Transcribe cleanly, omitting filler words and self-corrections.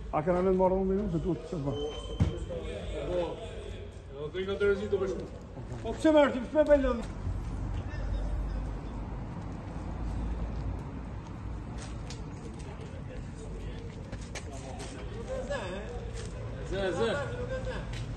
A che non è morto un minuto tutto. Non tengo il resito per Opsie Martin, fai bello. Zé.